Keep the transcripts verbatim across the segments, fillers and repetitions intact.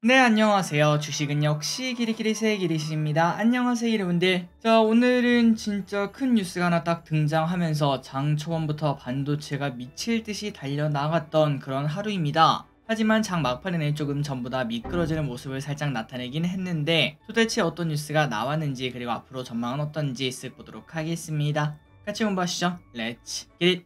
네, 안녕하세요. 주식은 역시 기리기리새 기리시입니다. 안녕하세요, 여러분들. 자, 오늘은 진짜 큰 뉴스가 하나 딱 등장하면서 장 초반부터 반도체가 미칠 듯이 달려나갔던 그런 하루입니다. 하지만 장 막판에는 조금 전부 다 미끄러지는 모습을 살짝 나타내긴 했는데 도대체 어떤 뉴스가 나왔는지 그리고 앞으로 전망은 어떤지 쓱 보도록 하겠습니다. 같이 공부하시죠. 렛츠 기릿!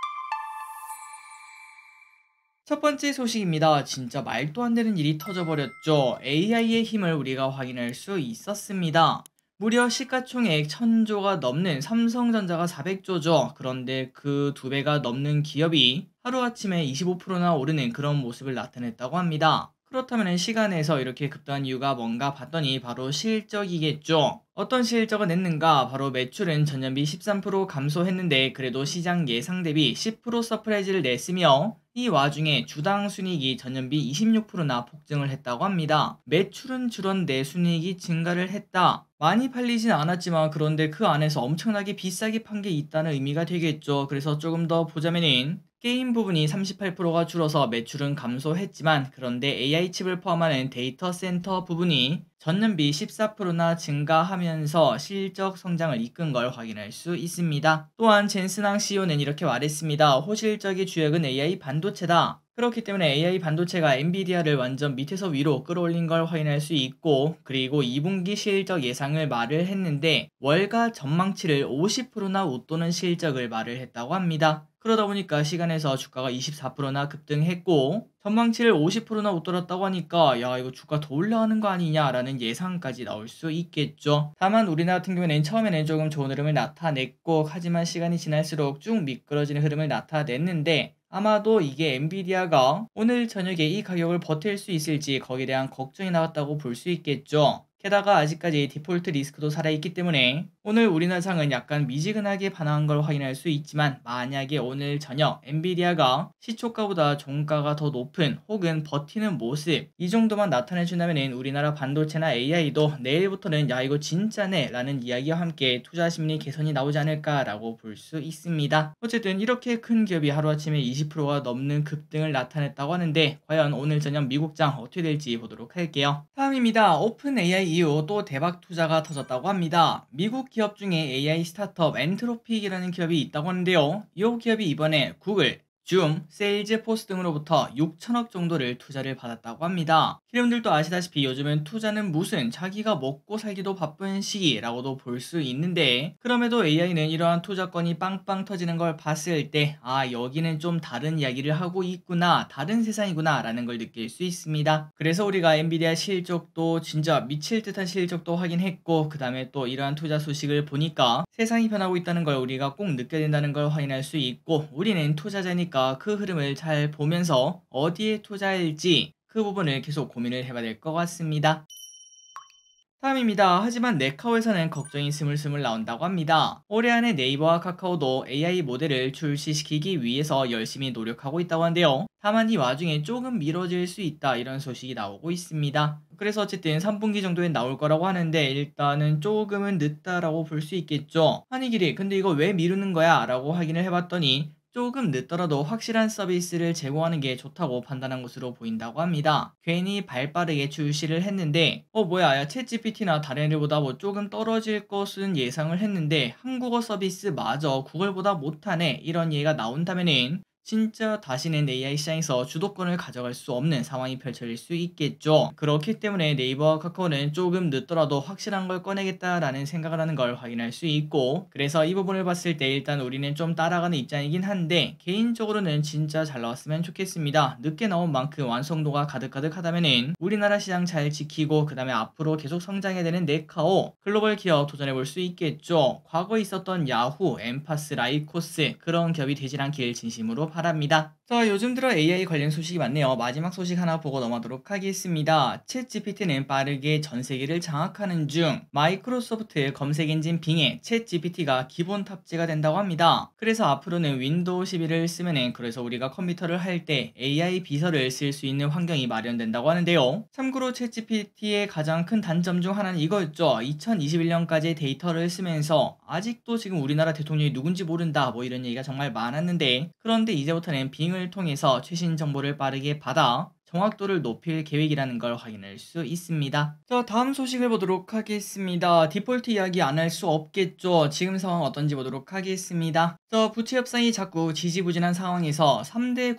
첫 번째 소식입니다. 진짜 말도 안 되는 일이 터져버렸죠. 에이아이의 힘을 우리가 확인할 수 있었습니다. 무려 시가총액 천조가 넘는 삼성전자가 사백조죠. 그런데 그 두 배가 넘는 기업이 하루아침에 이십오 퍼센트나 오르는 그런 모습을 나타냈다고 합니다. 그렇다면 시간에서 이렇게 급등한 이유가 뭔가 봤더니 바로 실적이겠죠. 어떤 실적을 냈는가? 바로 매출은 전년비 십삼 퍼센트 감소했는데 그래도 시장 예상 대비 십 퍼센트 서프라이즈를 냈으며 이 와중에 주당 순이익이 전년비 이십육 퍼센트나 폭증을 했다고 합니다. 매출은 줄었는데 순이익이 증가를 했다. 많이 팔리진 않았지만 그런데 그 안에서 엄청나게 비싸게 판 게 있다는 의미가 되겠죠. 그래서 조금 더 보자면은 게임 부분이 삼십팔 퍼센트가 줄어서 매출은 감소했지만 그런데 에이아이 칩을 포함하는 데이터 센터 부분이 전년비 십사 퍼센트나 증가하면서 실적 성장을 이끈 걸 확인할 수 있습니다. 또한 젠슨항 씨이오는 이렇게 말했습니다. 호실적인 주역은 에이아이 반도체다. 그렇기 때문에 에이아이 반도체가 엔비디아를 완전 밑에서 위로 끌어올린 걸 확인할 수 있고, 그리고 이 분기 실적 예상을 말을 했는데 월가 전망치를 오십 퍼센트나 웃도는 실적을 말을 했다고 합니다. 그러다 보니까 시간에서 주가가 이십사 퍼센트나 급등했고 전망치를 오십 퍼센트나 웃돌았다고 하니까 야, 이거 주가 더 올라가는 거 아니냐라는 예상까지 나올 수 있겠죠. 다만 우리나라 같은 경우에는 처음에는 조금 좋은 흐름을 나타냈고 하지만 시간이 지날수록 쭉 미끄러지는 흐름을 나타냈는데 아마도 이게 엔비디아가 오늘 저녁에 이 가격을 버틸 수 있을지 거기에 대한 걱정이 나왔다고 볼 수 있겠죠. 게다가 아직까지 디폴트 리스크도 살아있기 때문에 오늘 우리나라 상은 약간 미지근하게 반응한 걸 확인할 수 있지만 만약에 오늘 저녁 엔비디아가 시초가보다 종가가 더 높은 혹은 버티는 모습 이 정도만 나타내준다면 우리나라 반도체나 에이아이도 내일부터는 야 이거 진짜네 라는 이야기와 함께 투자 심리 개선이 나오지 않을까라고 볼 수 있습니다. 어쨌든 이렇게 큰 기업이 하루아침에 이십 퍼센트가 넘는 급등을 나타냈다고 하는데 과연 오늘 저녁 미국장 어떻게 될지 보도록 할게요. 다음입니다. 오픈 에이아이 이후 또 대박 투자가 터졌다고 합니다. 미국 기업 중에 에이아이 스타트업 엔트로픽이라는 기업이 있다고 하는데요. 이 기업이 이번에 구글, 줌, 세일즈포스 등으로부터 육천억 정도를 투자를 받았다고 합니다. 여러분들도 아시다시피 요즘은 투자는 무슨 자기가 먹고 살기도 바쁜 시기라고도 볼 수 있는데 그럼에도 에이아이는 이러한 투자건이 빵빵 터지는 걸 봤을 때 아 여기는 좀 다른 이야기를 하고 있구나 다른 세상이구나 라는 걸 느낄 수 있습니다. 그래서 우리가 엔비디아 실적도 진짜 미칠 듯한 실적도 확인했고 그 다음에 또 이러한 투자 소식을 보니까 세상이 변하고 있다는 걸 우리가 꼭 느껴야 된다는 걸 확인할 수 있고 우리는 투자자니까 그 흐름을 잘 보면서 어디에 투자할지 그 부분을 계속 고민을 해봐야 될 것 같습니다. 다음입니다. 하지만 네카오에서는 걱정이 스물스물 나온다고 합니다. 올해 안에 네이버와 카카오도 에이아이 모델을 출시시키기 위해서 열심히 노력하고 있다고 하는데요. 다만 이 와중에 조금 미뤄질 수 있다 이런 소식이 나오고 있습니다. 그래서 어쨌든 삼 분기 정도에 나올 거라고 하는데 일단은 조금은 늦다라고 볼 수 있겠죠. 아니 길이 근데 이거 왜 미루는 거야? 라고 확인을 해봤더니 조금 늦더라도 확실한 서비스를 제공하는 게 좋다고 판단한 것으로 보인다고 합니다. 괜히 발빠르게 출시를 했는데 어 뭐야 야 챗지피티나 다른 애들보다 뭐 조금 떨어질 것은 예상을 했는데 한국어 서비스마저 구글보다 못하네 이런 얘기가 나온다면은 진짜 다시는 에이아이 시장에서 주도권을 가져갈 수 없는 상황이 펼쳐질 수 있겠죠. 그렇기 때문에 네이버와 카카오는 조금 늦더라도 확실한 걸 꺼내겠다라는 생각을 하는 걸 확인할 수 있고 그래서 이 부분을 봤을 때 일단 우리는 좀 따라가는 입장이긴 한데 개인적으로는 진짜 잘 나왔으면 좋겠습니다. 늦게 나온 만큼 완성도가 가득가득하다면은 우리나라 시장 잘 지키고 그 다음에 앞으로 계속 성장해야 되는 네카오 글로벌 기업 도전해 볼 수 있겠죠. 과거에 있었던 야후, 엠파스, 라이코스 그런 기업이 되질 않길 진심으로 바랍니다. 자 요즘 들어 에이아이 관련 소식이 많네요. 마지막 소식 하나 보고 넘어가도록 하겠습니다. 챗지피티는 빠르게 전세계를 장악하는 중 마이크로소프트 검색엔진 빙에 챗지피티가 기본 탑재가 된다고 합니다. 그래서 앞으로는 윈도우 십일을 쓰면은 그래서 우리가 컴퓨터를 할 때 에이아이 비서를 쓸 수 있는 환경이 마련된다고 하는데요. 참고로 챗지피티의 가장 큰 단점 중 하나는 이거였죠. 이천이십일 년까지 데이터를 쓰면서 아직도 지금 우리나라 대통령이 누군지 모른다 뭐 이런 얘기가 정말 많았는데 그런데 이제부터는 빙을 통해서 최신 정보를 빠르게 받아 정확도를 높일 계획이라는 걸 확인할 수 있습니다. 자, 다음 소식을 보도록 하겠습니다. 디폴트 이야기 안 할 수 없겠죠. 지금 상황 어떤지 보도록 하겠습니다. 자, 부채 협상이 자꾸 지지부진한 상황에서 삼 대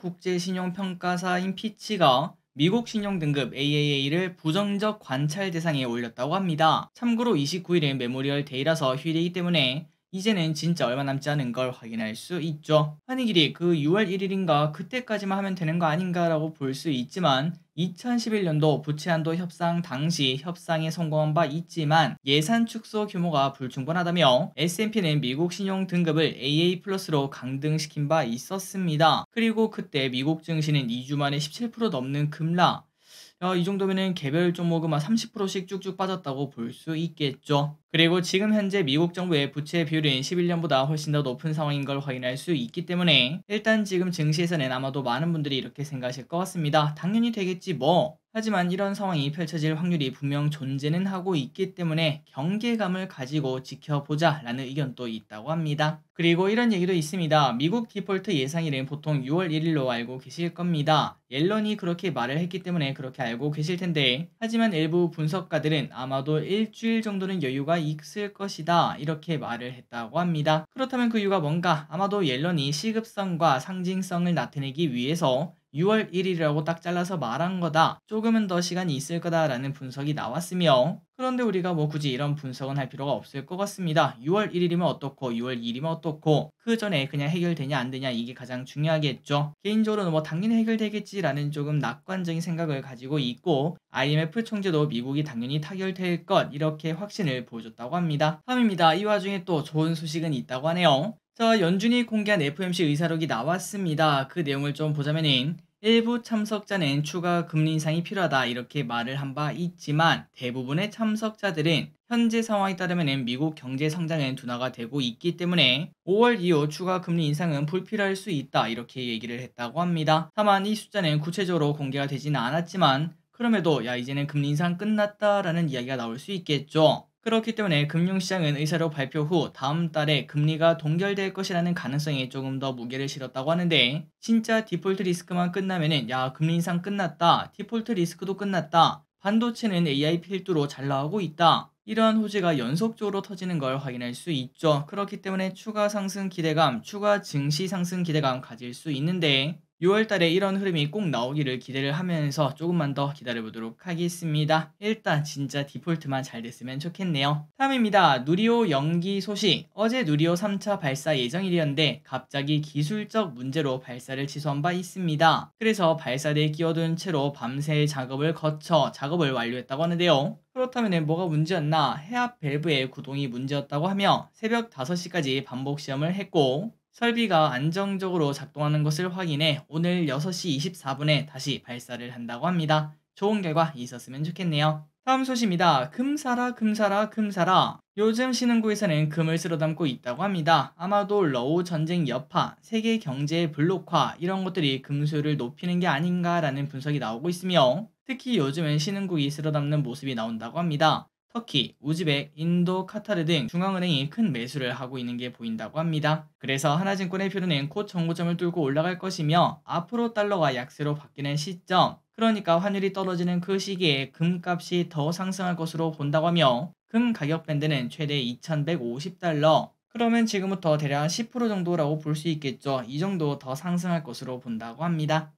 국제신용평가사인 피치가 미국 신용등급 에이에이에이를 부정적 관찰 대상에 올렸다고 합니다. 참고로 이십구 일은 메모리얼 데이라서 휴일이기 때문에 이제는 진짜 얼마 남지 않은 걸 확인할 수 있죠. 한익일이 그 유월 일일인가 그때까지만 하면 되는 거 아닌가 라고 볼 수 있지만 이천십일 년도 부채한도 협상 당시 협상에 성공한 바 있지만 예산 축소 규모가 불충분하다며 에스 앤 피는 미국 신용 등급을 에이에이 플러스로 강등시킨 바 있었습니다. 그리고 그때 미국 증시는 이 주 만에 십칠 퍼센트 넘는 급락. 야, 이 정도면은 개별 종목은 막 삼십 퍼센트씩 쭉쭉 빠졌다고 볼 수 있겠죠. 그리고 지금 현재 미국 정부의 부채 비율은 십일 년보다 훨씬 더 높은 상황인 걸 확인할 수 있기 때문에 일단 지금 증시에서는 아마도 많은 분들이 이렇게 생각하실 것 같습니다. 당연히 되겠지 뭐. 하지만 이런 상황이 펼쳐질 확률이 분명 존재는 하고 있기 때문에 경계감을 가지고 지켜보자 라는 의견도 있다고 합니다. 그리고 이런 얘기도 있습니다. 미국 디폴트 예상일은 보통 유월 일일로 알고 계실 겁니다. 옐런이 그렇게 말을 했기 때문에 그렇게 알고 계실 텐데 하지만 일부 분석가들은 아마도 일주일 정도는 여유가 있을 것이다 이렇게 말을 했다고 합니다. 그렇다면 그 이유가 뭔가? 아마도 옐런이 시급성과 상징성을 나타내기 위해서 유월 일일이라고 딱 잘라서 말한 거다. 조금은 더 시간이 있을 거다라는 분석이 나왔으며 그런데 우리가 뭐 굳이 이런 분석은 할 필요가 없을 것 같습니다. 유월 일일이면 어떻고 유월 이일이면 어떻고 그 전에 그냥 해결되냐 안 되냐 이게 가장 중요하겠죠. 개인적으로는 뭐 당연히 해결되겠지라는 조금 낙관적인 생각을 가지고 있고 아이엠에프 총재도 미국이 당연히 타결될 것 이렇게 확신을 보여줬다고 합니다. 다음입니다. 이 와중에 또 좋은 소식은 있다고 하네요. 자, 연준이 공개한 에프오엠씨 의사록이 나왔습니다. 그 내용을 좀 보자면은 일부 참석자는 추가 금리 인상이 필요하다 이렇게 말을 한 바 있지만 대부분의 참석자들은 현재 상황에 따르면 미국 경제 성장은 둔화가 되고 있기 때문에 오월 이후 추가 금리 인상은 불필요할 수 있다 이렇게 얘기를 했다고 합니다. 다만 이 숫자는 구체적으로 공개가 되지는 않았지만 그럼에도 야 이제는 금리 인상 끝났다라는 이야기가 나올 수 있겠죠. 그렇기 때문에 금융시장은 의사록 발표 후 다음 달에 금리가 동결될 것이라는 가능성에 조금 더 무게를 실었다고 하는데 진짜 디폴트 리스크만 끝나면은 야 금리 인상 끝났다. 디폴트 리스크도 끝났다. 반도체는 에이아이 필두로 잘 나오고 있다. 이러한 호재가 연속적으로 터지는 걸 확인할 수 있죠. 그렇기 때문에 추가 상승 기대감, 추가 증시 상승 기대감 가질 수 있는데 유월 달에 이런 흐름이 꼭 나오기를 기대를 하면서 조금만 더 기다려보도록 하겠습니다. 일단 진짜 디폴트만 잘 됐으면 좋겠네요. 다음입니다. 누리호 연기 소식. 어제 누리호 삼 차 발사 예정일이었는데 갑자기 기술적 문제로 발사를 취소한 바 있습니다. 그래서 발사대에 끼워둔 채로 밤새 작업을 거쳐 작업을 완료했다고 하는데요. 그렇다면 뭐가 문제였나? 해압 밸브의 구동이 문제였다고 하며 새벽 다섯 시까지 반복 시험을 했고 설비가 안정적으로 작동하는 것을 확인해 오늘 여섯 시 이십사 분에 다시 발사를 한다고 합니다. 좋은 결과 있었으면 좋겠네요. 다음 소식입니다. 금 사라 금 사라 금 사라. 요즘 신흥국에서는 금을 쓸어 담고 있다고 합니다. 아마도 러우 전쟁 여파, 세계 경제의 블록화 이런 것들이 금 수요를 높이는 게 아닌가라는 분석이 나오고 있으며 특히 요즘은 신흥국이 쓸어 담는 모습이 나온다고 합니다. 터키, 우즈벡, 인도, 카타르 등 중앙은행이 큰 매수를 하고 있는 게 보인다고 합니다. 그래서 하나증권의 표류는 곧 정고점을 뚫고 올라갈 것이며 앞으로 달러가 약세로 바뀌는 시점, 그러니까 환율이 떨어지는 그 시기에 금값이 더 상승할 것으로 본다고 하며 금 가격 밴드는 최대 이천백오십 달러, 그러면 지금부터 대략 십 퍼센트 정도라고 볼 수 있겠죠. 이 정도 더 상승할 것으로 본다고 합니다.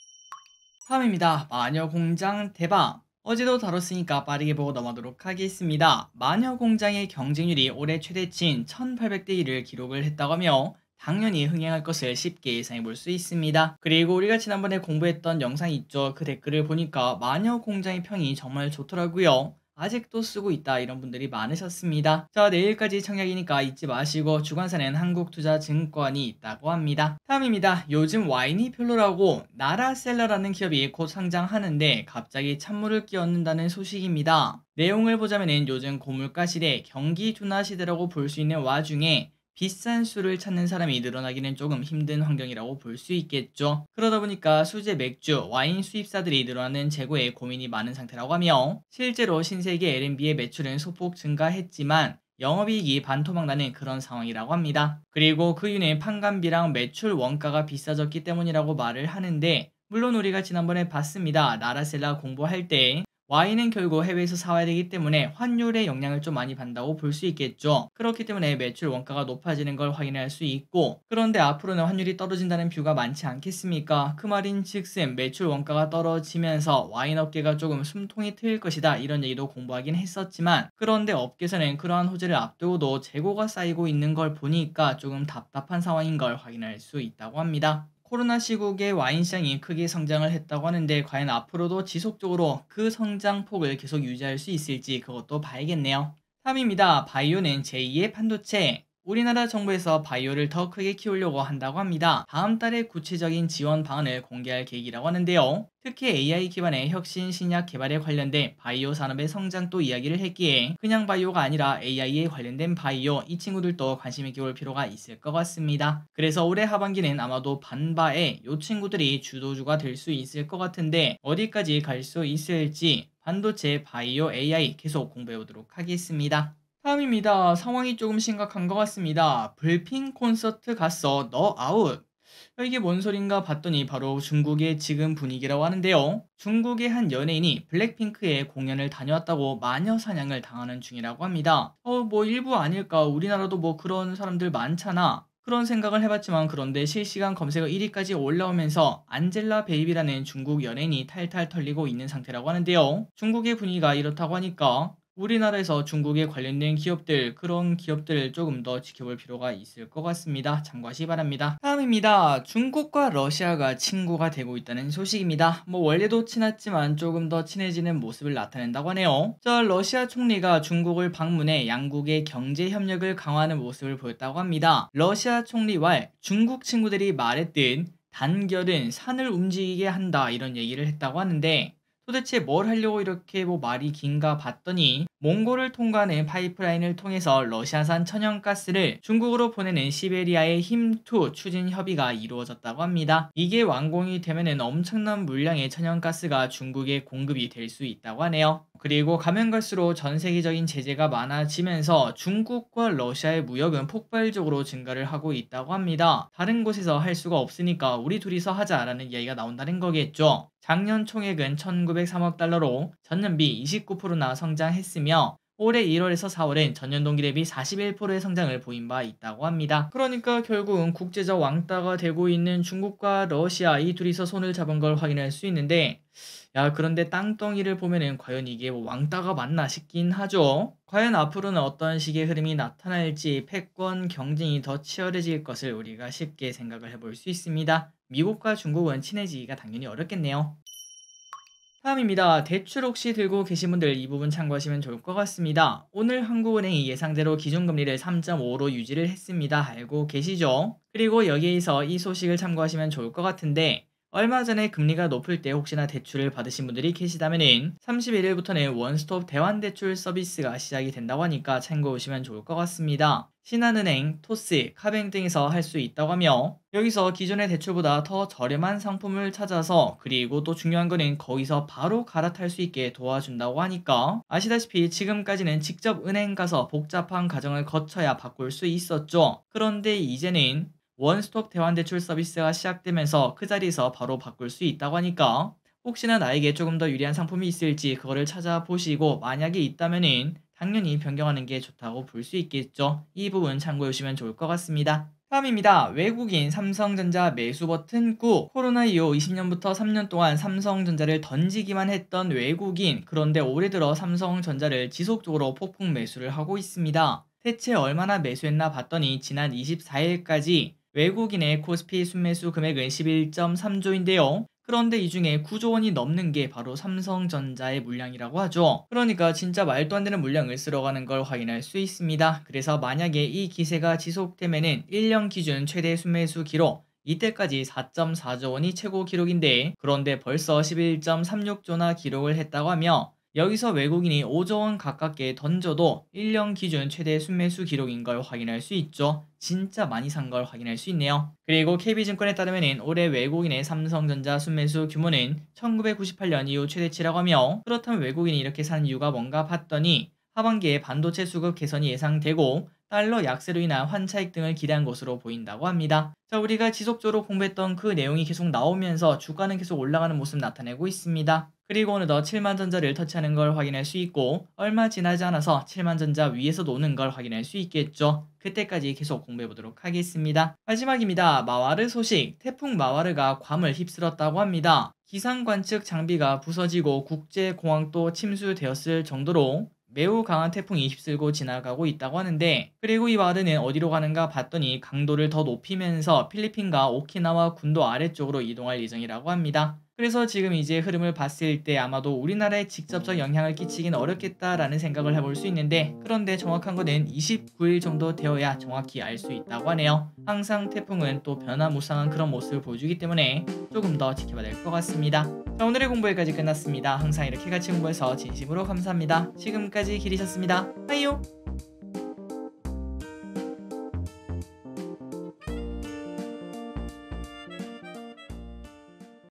다음입니다. 마녀공장 대박! 어제도 다뤘으니까 빠르게 보고 넘어가도록 하겠습니다. 마녀공장의 경쟁률이 올해 최대치인 천팔백 대 일을 기록을 했다고 하며 당연히 흥행할 것을 쉽게 예상해 볼 수 있습니다. 그리고 우리가 지난번에 공부했던 영상 있죠. 그 댓글을 보니까 마녀공장의 평이 정말 좋더라고요. 아직도 쓰고 있다 이런 분들이 많으셨습니다. 자, 내일까지 청약이니까 잊지 마시고 주관사는 한국투자증권이 있다고 합니다. 다음입니다. 요즘 와인이 별로라고 나라셀러라는 기업이 곧 상장하는데 갑자기 찬물을 끼얹는다는 소식입니다. 내용을 보자면 요즘 고물가 시대, 경기 둔화 시대라고 볼 수 있는 와중에 비싼 술을 찾는 사람이 늘어나기는 조금 힘든 환경이라고 볼 수 있겠죠. 그러다 보니까 수제 맥주, 와인 수입사들이 늘어나는 재고에 고민이 많은 상태라고 하며 실제로 신세계 엘 앤 비의 매출은 소폭 증가했지만 영업이익이 반토막 나는 그런 상황이라고 합니다. 그리고 그 이유는 판관비랑 매출 원가가 비싸졌기 때문이라고 말을 하는데 물론 우리가 지난번에 봤습니다. 나라셀라 공부할 때 와인은 결국 해외에서 사와야 되기 때문에 환율의 영향을 좀 많이 받는다고 볼 수 있겠죠. 그렇기 때문에 매출 원가가 높아지는 걸 확인할 수 있고, 그런데 앞으로는 환율이 떨어진다는 뷰가 많지 않겠습니까? 그 말인 즉슨 매출 원가가 떨어지면서 와인 업계가 조금 숨통이 트일 것이다, 이런 얘기도 공부하긴 했었지만, 그런데 업계에서는 그러한 호재를 앞두고도 재고가 쌓이고 있는 걸 보니까 조금 답답한 상황인 걸 확인할 수 있다고 합니다. 코로나 시국에 와인 시장이 크게 성장을 했다고 하는데, 과연 앞으로도 지속적으로 그 성장폭을 계속 유지할 수 있을지 그것도 봐야겠네요. 삼입니다. 바이오는 제이의 반도체. 우리나라 정부에서 바이오를 더 크게 키우려고 한다고 합니다. 다음 달에 구체적인 지원 방안을 공개할 계획이라고 하는데요. 특히 에이아이 기반의 혁신 신약 개발에 관련된 바이오 산업의 성장도 이야기를 했기에, 그냥 바이오가 아니라 에이아이에 관련된 바이오, 이 친구들도 관심 있게 볼 필요가 있을 것 같습니다. 그래서 올해 하반기는 아마도 반바에 이 친구들이 주도주가 될 수 있을 것 같은데, 어디까지 갈 수 있을지 반도체, 바이오, 에이아이 계속 공부해 보도록 하겠습니다. 다음입니다. 상황이 조금 심각한 것 같습니다. 블핑 콘서트 갔어, 너 아웃. 이게 뭔 소린가 봤더니 바로 중국의 지금 분위기라고 하는데요. 중국의 한 연예인이 블랙핑크의 공연을 다녀왔다고 마녀 사냥을 당하는 중이라고 합니다. 어, 뭐 일부 아닐까? 우리나라도 뭐 그런 사람들 많잖아. 그런 생각을 해봤지만, 그런데 실시간 검색어 일 위까지 올라오면서 안젤라 베이비라는 중국 연예인이 탈탈 털리고 있는 상태라고 하는데요. 중국의 분위기가 이렇다고 하니까 우리나라에서 중국에 관련된 기업들, 그런 기업들을 조금 더 지켜볼 필요가 있을 것 같습니다. 참고하시기 바랍니다. 다음입니다. 중국과 러시아가 친구가 되고 있다는 소식입니다. 뭐 원래도 친했지만 조금 더 친해지는 모습을 나타낸다고 하네요. 저 러시아 총리가 중국을 방문해 양국의 경제 협력을 강화하는 모습을 보였다고 합니다. 러시아 총리와 중국 친구들이 말했듯 단결은 산을 움직이게 한다, 이런 얘기를 했다고 하는데, 도대체 뭘 하려고 이렇게 뭐 말이 긴가 봤더니, 몽골을 통과하는 파이프라인을 통해서 러시아산 천연가스를 중국으로 보내는 시베리아의 힘투 추진 협의가 이루어졌다고 합니다. 이게 완공이 되면은 엄청난 물량의 천연가스가 중국에 공급이 될 수 있다고 하네요. 그리고 가면 갈수록 전 세계적인 제재가 많아지면서 중국과 러시아의 무역은 폭발적으로 증가를 하고 있다고 합니다. 다른 곳에서 할 수가 없으니까 우리 둘이서 하자라는 이야기가 나온다는 거겠죠. 작년 총액은 천구백삼억 달러로 전년비 이십구 퍼센트나 성장했으며, 올해 일월에서 사월엔 전년 동기 대비 사십일 퍼센트의 성장을 보인 바 있다고 합니다. 그러니까 결국은 국제적 왕따가 되고 있는 중국과 러시아, 이 둘이서 손을 잡은 걸 확인할 수 있는데, 야, 그런데 땅덩이를 보면은 과연 이게 뭐 왕따가 맞나 싶긴 하죠. 과연 앞으로는 어떤 식의 흐름이 나타날지 패권 경쟁이 더 치열해질 것을 우리가 쉽게 생각을 해볼 수 있습니다. 미국과 중국은 친해지기가 당연히 어렵겠네요. 다음입니다. 대출 혹시 들고 계신 분들 이 부분 참고하시면 좋을 것 같습니다. 오늘 한국은행이 예상대로 기준금리를 삼 점 오로 유지를 했습니다. 알고 계시죠? 그리고 여기에서 이 소식을 참고하시면 좋을 것 같은데, 얼마 전에 금리가 높을 때 혹시나 대출을 받으신 분들이 계시다면은 삼십일 일부터는 원스톱 대환대출 서비스가 시작이 된다고 하니까 참고해 보시면 좋을 것 같습니다. 신한은행, 토스, 카뱅 등에서 할 수 있다고 하며, 여기서 기존의 대출보다 더 저렴한 상품을 찾아서, 그리고 또 중요한 거는 거기서 바로 갈아탈 수 있게 도와준다고 하니까, 아시다시피 지금까지는 직접 은행 가서 복잡한 과정을 거쳐야 바꿀 수 있었죠. 그런데 이제는 원스톱 대환대출 서비스가 시작되면서 그 자리에서 바로 바꿀 수 있다고 하니까, 혹시나 나에게 조금 더 유리한 상품이 있을지 그거를 찾아보시고, 만약에 있다면은 당연히 변경하는 게 좋다고 볼 수 있겠죠. 이 부분 참고해 주시면 좋을 것 같습니다. 다음입니다. 외국인 삼성전자 매수 버튼 꾹. 코로나 이후 이십 년부터 삼 년 동안 삼성전자를 던지기만 했던 외국인, 그런데 올해 들어 삼성전자를 지속적으로 폭풍 매수를 하고 있습니다. 대체 얼마나 매수했나 봤더니 지난 이십사 일까지 외국인의 코스피 순매수 금액은 십일 점 삼조인데요. 그런데 이 중에 구조 원이 넘는 게 바로 삼성전자의 물량이라고 하죠. 그러니까 진짜 말도 안 되는 물량을 쓸어가는 걸 확인할 수 있습니다. 그래서 만약에 이 기세가 지속되면은 일 년 기준 최대 순매수 기록, 이때까지 사 점 사조 원이 최고 기록인데, 그런데 벌써 십일 점 삼육조나 기록을 했다고 하며, 여기서 외국인이 오조 원 가깝게 던져도 일 년 기준 최대 순매수 기록인 걸 확인할 수 있죠. 진짜 많이 산 걸 확인할 수 있네요. 그리고 케이비증권에 따르면 올해 외국인의 삼성전자 순매수 규모는 천구백구십팔 년 이후 최대치라고 하며, 그렇다면 외국인이 이렇게 산 이유가 뭔가 봤더니 하반기에 반도체 수급 개선이 예상되고 달러 약세로 인한 환차익 등을 기대한 것으로 보인다고 합니다. 자, 우리가 지속적으로 공부했던 그 내용이 계속 나오면서 주가는 계속 올라가는 모습 나타내고 있습니다. 그리고 어느덧 칠만 전자를 터치하는 걸 확인할 수 있고 얼마 지나지 않아서 칠만 전자 위에서 노는 걸 확인할 수 있겠죠. 그때까지 계속 공부해 보도록 하겠습니다. 마지막입니다. 마와르 소식. 태풍 마와르가 괌을 휩쓸었다고 합니다. 기상 관측 장비가 부서지고 국제공항도 침수되었을 정도로 매우 강한 태풍이 휩쓸고 지나가고 있다고 하는데, 그리고 이 마와르는 어디로 가는가 봤더니 강도를 더 높이면서 필리핀과 오키나와 군도 아래쪽으로 이동할 예정이라고 합니다. 그래서 지금 이제 흐름을 봤을 때 아마도 우리나라에 직접적 영향을 끼치긴 어렵겠다라는 생각을 해볼 수 있는데, 그런데 정확한 거는 이십구 일 정도 되어야 정확히 알 수 있다고 하네요. 항상 태풍은 또 변화무쌍한 그런 모습을 보여주기 때문에 조금 더 지켜봐야 될 것 같습니다. 자, 오늘의 공부 여기까지 끝났습니다. 항상 이렇게 같이 공부해서 진심으로 감사합니다. 지금까지 길이셨습니다. 빠이요.